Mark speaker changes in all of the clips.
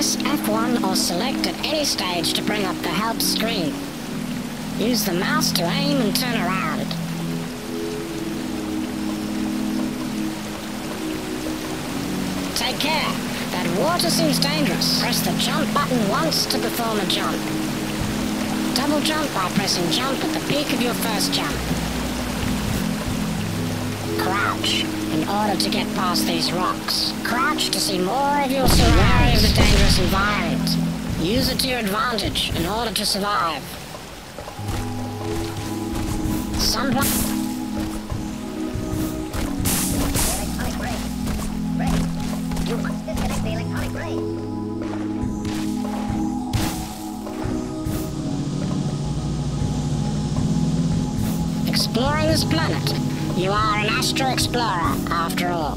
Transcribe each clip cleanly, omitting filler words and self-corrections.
Speaker 1: Press F1 or select at any stage to bring up the help screen. Use the mouse to aim and turn around. Take care. That water seems dangerous. Press the jump button once to perform a jump. Double jump by pressing jump at the peak of your first jump. Crouch in order to get past these rocks. Crouch to see more of your surroundings. Wary of the dangerous environment. Use it to your advantage in order to survive.
Speaker 2: Electronic brake. Brake. You must disconnect the electronic brake.
Speaker 1: Exploring this planet. You are an Astro Explorer, after all.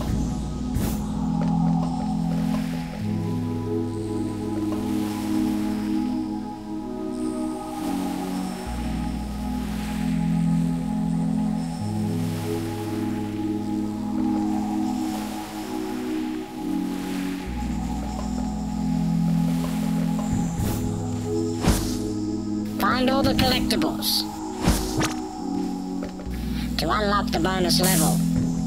Speaker 1: Find all the collectibles to unlock the bonus level.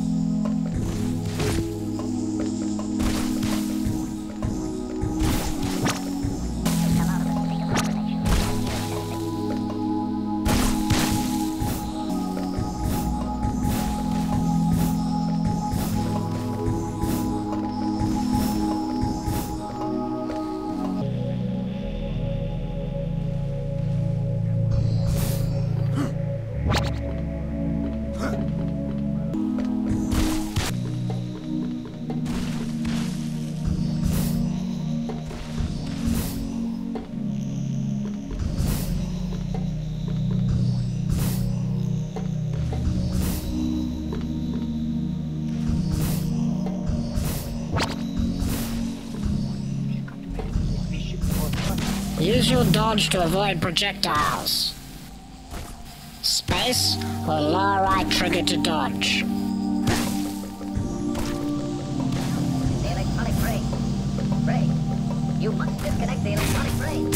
Speaker 1: Use your dodge to avoid projectiles. Space or lower right trigger to dodge.
Speaker 2: The electronic brake. Brake. You must disconnect the electronic brake.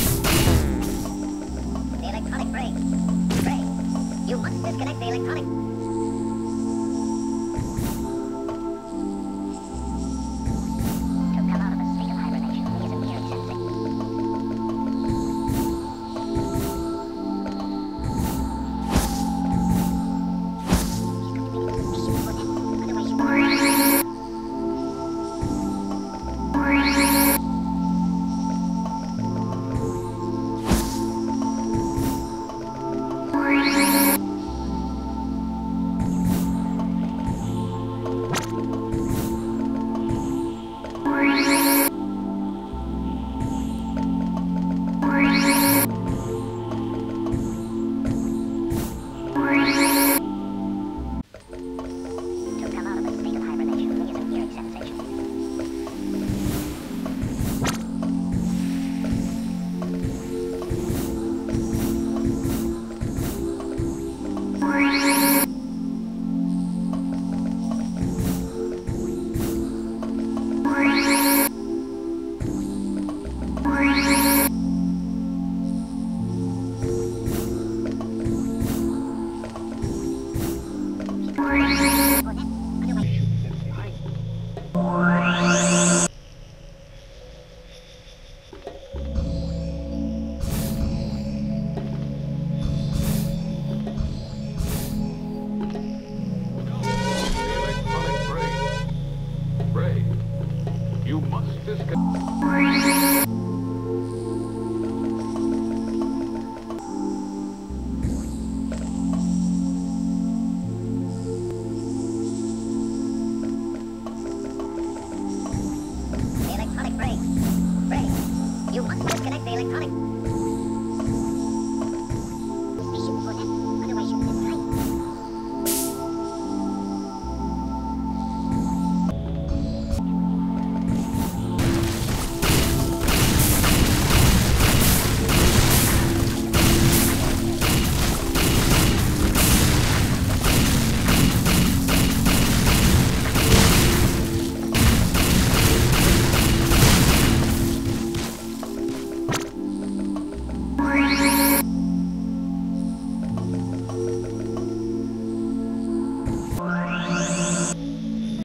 Speaker 2: You must disconnect the electronic.